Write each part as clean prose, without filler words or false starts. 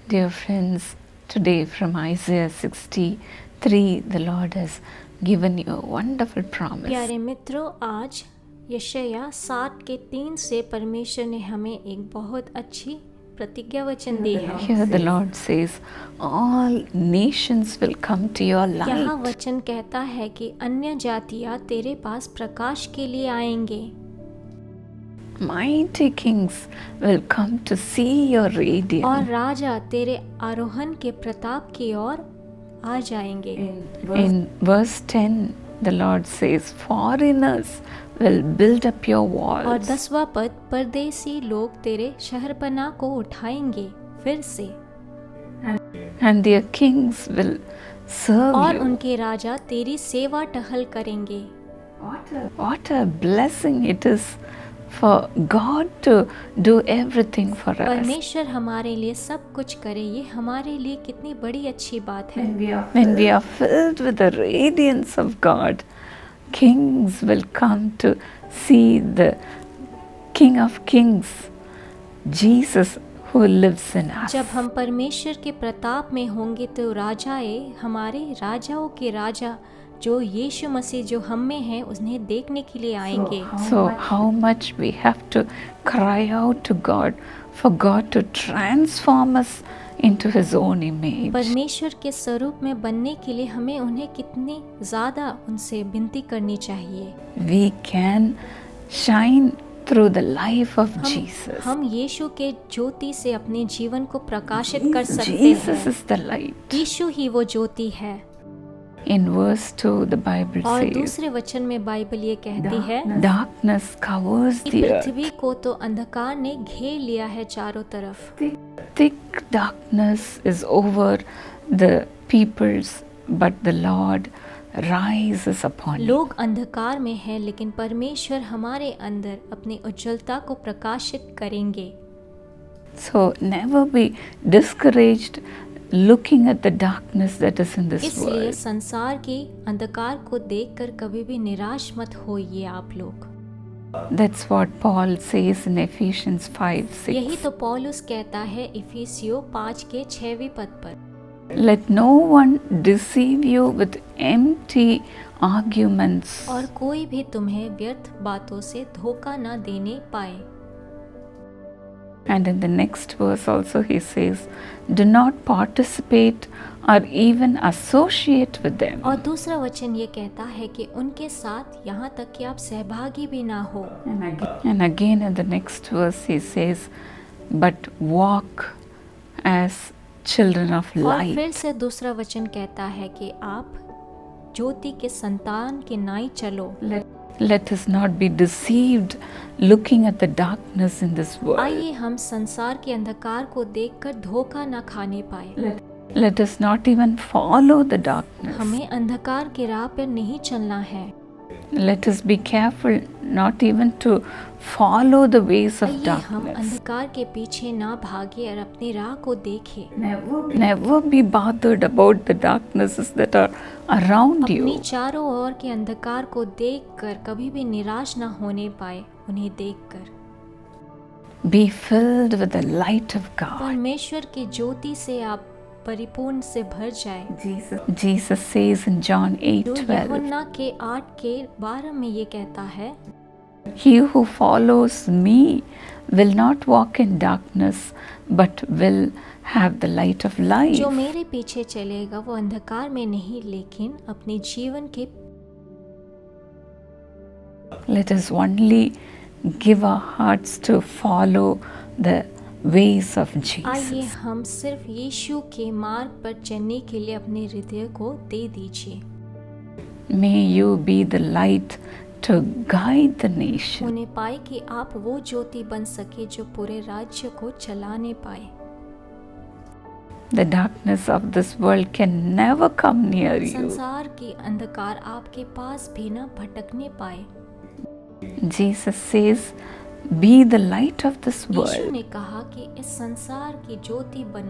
Dear friends, today from Isaiah 63, the Lord has given you a wonderful promise. प्यारे मित्रों, आज यशायाह 60:3 से परमेश्वर ने हमें एक बहुत अच्छी प्रतिज्ञा वचन दी है। Here the Lord says, all nations will come to your यहाँ light. वचन कहता है कि अन्य जातियाँ तेरे पास प्रकाश के लिए आएंगे, Mighty kings will come to see your और radiance. राजा तेरे आरोहण के प्रताप की ओर आ जाएंगे। In verse 10, the Lord says, foreigners will build up your और walls. 10वां पद, परदेसी लोग तेरे शहरपनाह को उठाएंगे फिर से, And their kings will serve और you. उनके राजा तेरी सेवा टहल करेंगे। What a blessing it is for God to do everything for us. परमेश्वर हमारे लिए सब कुछ करे, ये हमारे लिए कितनी बड़ी अच्छी बात है। When we are filled with the radiance of God, kings will come to see the King of Kings, Jesus, who lives in us. जब हम परमेश्वर के प्रताप में होंगे तो राजाए, हमारे राजाओं के राजा जो यीशु मसीह जो हम में है, उन्हें देखने के लिए आएंगे। So how much we have to cry out to God for God to transform us into His own image. परमेश्वर के स्वरूप में बनने के लिए हमें उन्हें कितनी ज्यादा उनसे विनती करनी चाहिए। We can shine through the life of Jesus. हम यीशु के ज्योति से अपने जीवन को प्रकाशित कर सकते Jesus हैं। is the light. यीशु ही वो ज्योति है। In verse 2, the Bible और says, दूसरे वचन में बाइबल ये कहती है darkness covers कि the earth. पृथ्वी को तो अंधकार ने घेर लिया है चारों तरफ। Thick darkness is over the peoples, but the Lord rises upon you. लोग अंधकार में हैं, लेकिन परमेश्वर हमारे अंदर अपनी उज्जवलता को प्रकाशित करेंगे। So never be discouraged looking at the darkness that is in this इसलिए world. संसार की अंधकार को देखकर कभी भी निराश मत होइए आप लोग। That's what Paul says in Ephesians 5:6. यही तो पौलुस कहता है इफिसियों 5:6 पद पर, Let no one deceive you with empty arguments. और कोई भी तुम्हें व्यर्थ बातों से धोखा न देने पाए। And in the next verse also he says, do not participate or even associate with them. और दूसरा वचन ये कहता है कि उनके साथ यहाँ तक कि आप सहभागी भी ना हो। And again in the next verse he says, but walk as children of और light. फिर से दूसरा वचन कहता है कि आप ज्योति के संतान के नाई चलो। Let us not be deceived looking at the darkness in this world. आइए हम संसार के अंधकार को देखकर धोखा न खाने पाए। Let us not even follow the darkness. हमें अंधकार के राह पर नहीं चलना है। Let us be careful not even to follow the ways of आइए हम darkness. अंधकार के पीछे ना भागे और अपनी राह को देखें। Never be bothered about the darknesses that are around अपनी you. चारों ओर के अंधकार को देखकर कभी भी निराश ना होने पाए। उन्हें देखकर Be filled with the light of God. परमेश्वर की ज्योति से आप परिपूर्ण से भर जाए। Jesus says in John जो 8:12, यूहन्ना के 8:12 में ये कहता है, he who follows me will not walk in darkness but will have the light of life. जो मेरे पीछे चलेगा वो अंधकार में नहीं, लेकिन अपने जीवन के। Let us only give our hearts to follow the ways of आइए Jesus. हम सिर्फ यीशु के मार्ग पर चलने के लिए अपने हृदय को दे दीजिए। May you be the light to guide the nation. उन्हें पाए कि आप वो ज्योति बन सके जो पूरे राज्य को चलाने पाए। The darkness of this world can never come near you. संसार की अंधकार आपके पास भी न भटकने पाए। Jesus says, be the light of this Yeshu world. ने कहा कि इस संसार की ज्योति बनो।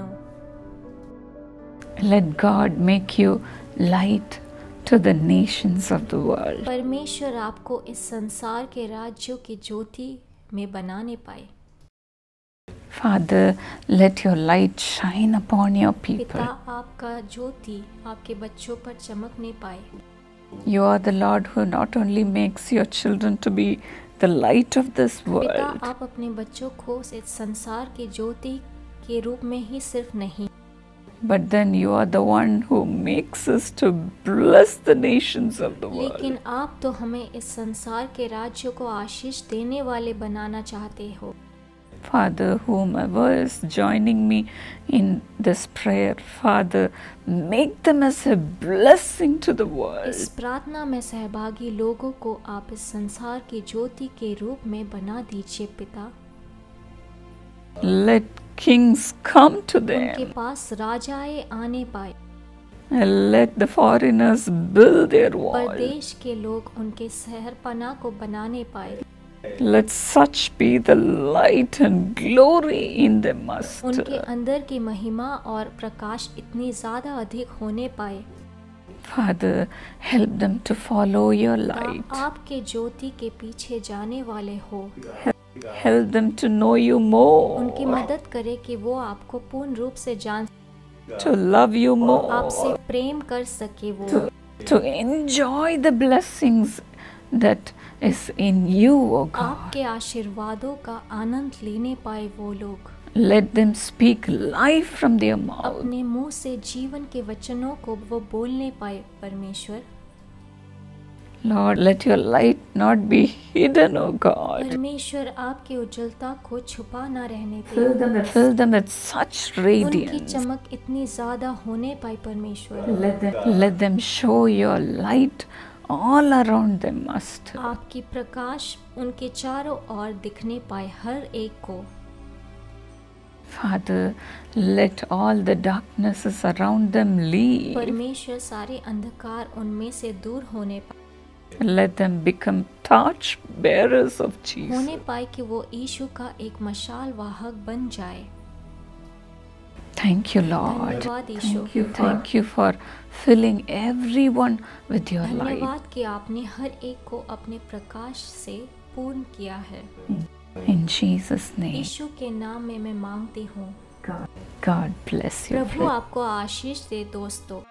Let God make you light to the nations of the world. परमेश्वर आपको इस संसार के राज्यों की ज्योति में बनाने पाए। Father, let your light shine upon your पिता people. आपका ज्योति आपके बच्चों पर चमकने पाए। You are the Lord who not only makes your children to be the light of this पिता world, आप अपने बच्चों को इस संसार की ज्योति के रूप में ही सिर्फ नहीं, but then you are the one who makes us to bless the nations of the लेकिन world. आप तो हमें इस संसार के राज्य को आशीष देने वाले बनाना चाहते हो। Father, whomever is joining me in this prayer, Father, make them as a blessing to the इस world. प्रार्थना में सहभागी लोगों को आप इस संसार की ज्योति के रूप में बना दीजिए पिता। Let kings come to उनके them. पास राजाएं आने पाए, And let the foreigners build their wall. परदेश के लोग उनके शहरपनाह को बनाने पाए, Let such be the light and glory in them must. उनके अंदर की महिमा और प्रकाश इतनी ज्यादा अधिक होने पाए। Father, help them to follow your light. आपके ज्योति के पीछे जाने वाले हो, Help them to know you उनकी more, मदद करे कि वो आपको पूर्ण रूप से जान, to love you आपसे more, प्रेम कर सके वो, to enjoy the blessings that is in you, O God. आपके आशीर्वादों का आनंद लेने पाए वो लोग। Let them speak life from their mouth. अपने मुंह से जीवन के वचनों को वो बोलने पाए परमेश्वर। Lord, let your light not be hidden, O God. परमेश्वर आपकी उज्जवलता को छुपा ना रहने Fill they, them with such उनकी radiance. चमक इतनी ज्यादा होने पाए परमेश्वर। Let them show your light all around them must. आपकी प्रकाश उनके चारों ओर दिखने पाए हर एक को। Father, let all the darknesses around them leave. परमेश्वर सारे अंधकार उनमें से दूर होने Let them become torch bearers of होने Jesus. पाए कि वो यीशु का एक मशाल वाहक बन जाए। Thank you, Lord. धन्यवाद यीशु, Thank you for filling everyone with your light. धन्यवाद कि आपने हर एक को अपने प्रकाश से पूर्ण किया है। In Jesus' name, यीशु के नाम में मैं मांगती हूँ। God bless you. प्रभु आपको आशीष दे दोस्तों।